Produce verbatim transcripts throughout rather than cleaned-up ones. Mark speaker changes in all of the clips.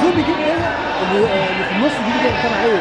Speaker 1: الجون بيجيب ايه اللي اللي في النص دي اللي كان عليه.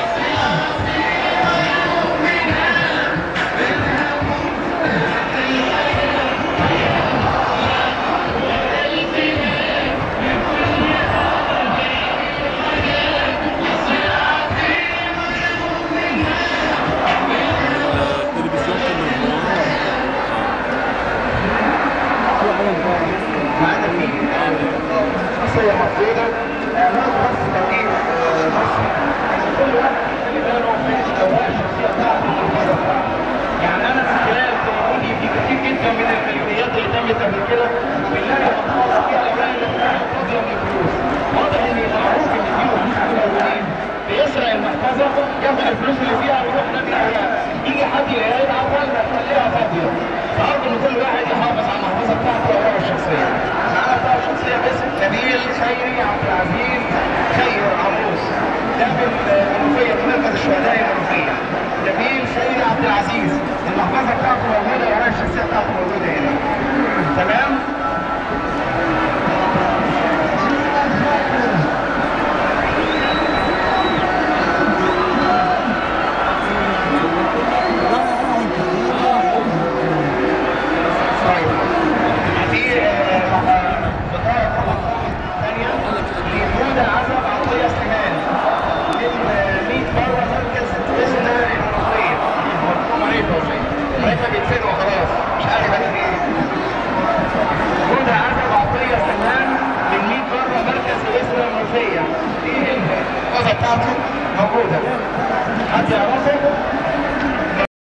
Speaker 2: شخصية مفروضة ناس بس توقيت بس عشان كل واحد يخلي باله ما يشتغلش الشخصية بتاعته يعني أنا في خلال تليفوني في كتير جدا من الفيديوهات اللي تمت قبل كده بنلاقي أطفال فيها الأوراق اللي فاضية من الفلوس واضح إن معروف إن في وحوش متلونين بيسرق المحفظة ياخد الفلوس اللي فيها ويروح نادي الأوراق يجي حد يلاقيها يبعت والدة تخليها فاضية فأرجو إن كل واحد يحافظ على المحفظة بتاعته